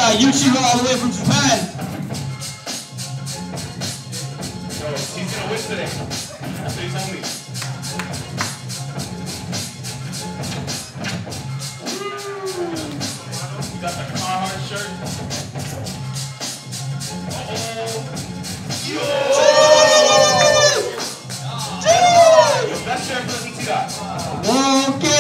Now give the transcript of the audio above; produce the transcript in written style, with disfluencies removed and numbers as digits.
got Yuichiraw all the way from Japan. Yo, he's gonna win today. That's what he told me. You got the Carhartt shirt. Yo! Your best shirt for the ET. Okay.